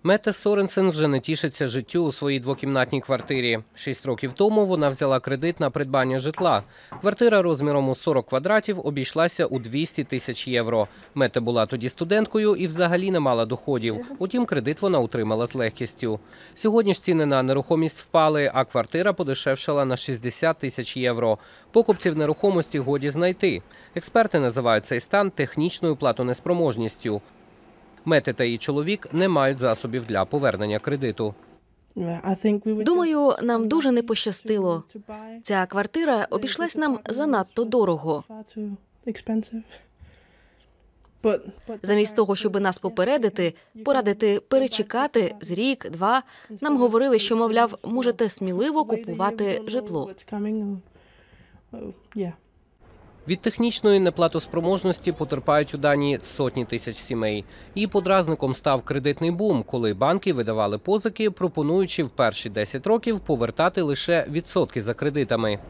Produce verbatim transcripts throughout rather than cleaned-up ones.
Мете Соренсен вже не тішиться життю у своїй двокімнатній квартирі. Шість років тому вона взяла кредит на придбання житла. Квартира розміром у сорок квадратів обійшлася у двісті тисяч євро. Мете була тоді студенткою і взагалі не мала доходів. Утім, кредит вона утримала з легкістю. Сьогодні ж ціни на нерухомість впали, а квартира подешевшала на шістдесят тисяч євро. Покупців нерухомості годі знайти. Експерти називають цей стан технічною платонеспроможністю. Мете та її чоловік не мають засобів для повернення кредиту. Думаю, нам дуже не пощастило. Ця квартира обійшлась нам занадто дорого. Замість того, щоб нас попередити, порадити перечекати з рік, два, нам говорили, що, мовляв, можете сміливо купувати житло. Від технічної неплатоспроможності потерпають у Данії сотні тисяч сімей. Її подразником став кредитний бум, коли банки видавали позики, пропонуючи в перші десять років повертати лише відсотки за кредитами.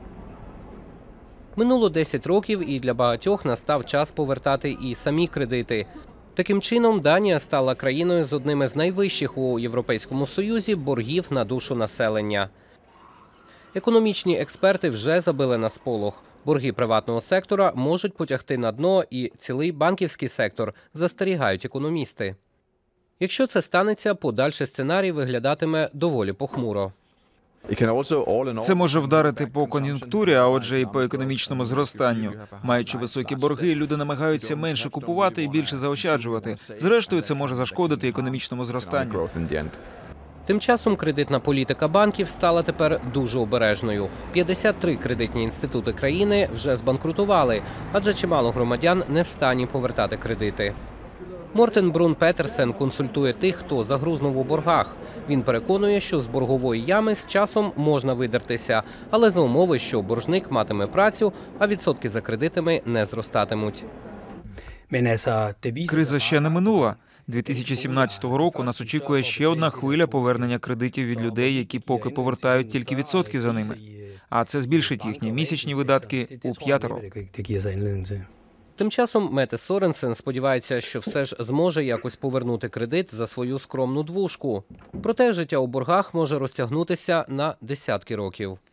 Минуло десять років, і для багатьох настав час повертати і самі кредити. Таким чином, Данія стала країною з одним із найвищих у Європейському Союзі боргів на душу населення. Економічні експерти вже забили на сполох. Борги приватного сектора можуть потягти на дно і цілий банківський сектор, застерігають економісти. Якщо це станеться, подальший сценарій виглядатиме доволі похмуро. Це може вдарити по кон'юнктурі, а отже і по економічному зростанню. Маючи високі борги, люди намагаються менше купувати і більше заощаджувати. Зрештою, це може зашкодити економічному зростанню. Тим часом кредитна політика банків стала тепер дуже обережною. п'ятдесят три кредитні інститути країни вже збанкрутували, адже чимало громадян не в стані повертати кредити. Мортен Брун Петерсен консультує тих, хто загрузнув у боргах. Він переконує, що з боргової ями з часом можна видертися, але за умови, що боржник матиме працю, а відсотки за кредитами не зростатимуть. Криза ще не минула. дві тисячі сімнадцятого року нас очікує ще одна хвиля повернення кредитів від людей, які поки повертають тільки відсотки за ними. А це збільшить їхні місячні видатки у п'ятеро. Тим часом Мете Соренсен сподівається, що все ж зможе якось повернути кредит за свою скромну двушку. Проте життя у боргах може розтягнутися на десятки років.